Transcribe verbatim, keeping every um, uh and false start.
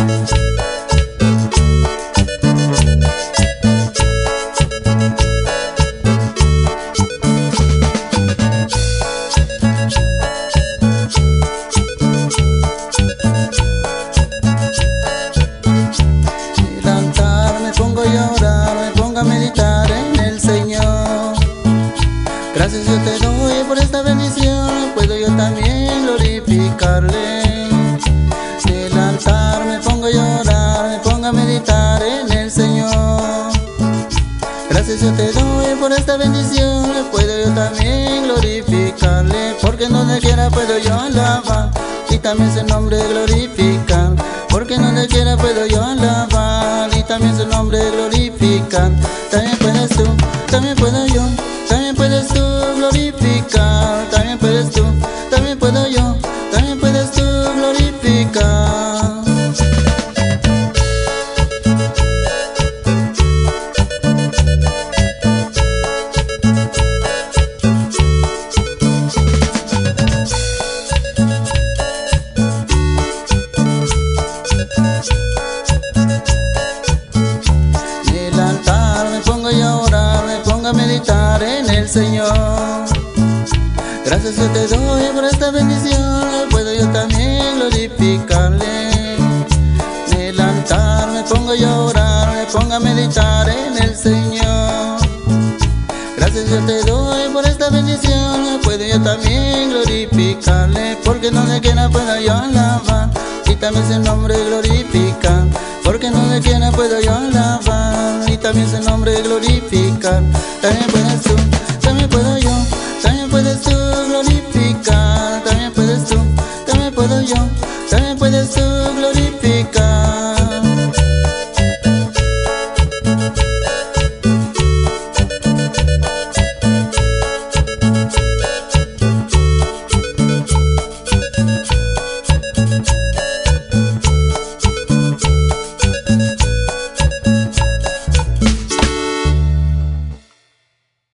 Gracias yo te doy por esta bendición, puedo yo también glorificarle. En el altar me pongo a llorar, me pongo a meditar en el Señor. Gracias yo te doy por esta bendición, puedo yo también glorificarle. Porque donde quiera puedo yo alabar y también su nombre glorificar. Porque donde quiera puedo yo alabar y también su nombre glorificar. También puedes tú, también puedo yo, también puedes tú glorificar. También puedes tú, también puedo yo, también puedes tú glorificar. En el altar me pongo yo a orar, me pongo a meditar en el Señor. Gracias yo te doy por esta bendición, puedo yo también glorificarle. En el altar me pongo yo a orar, me pongo a meditar en el Señor. Gracias yo te doy por esta bendición, puedo yo también glorificarle. Porque donde quiera puedo yo alabar y también su nombre glorificar. Porque donde quiera puedo yo alabar y también su nombre glorificar. También puedes tú, también puedo yo, también puedes tú glorificar. También puedes tú, también puedo yo, también puedes tú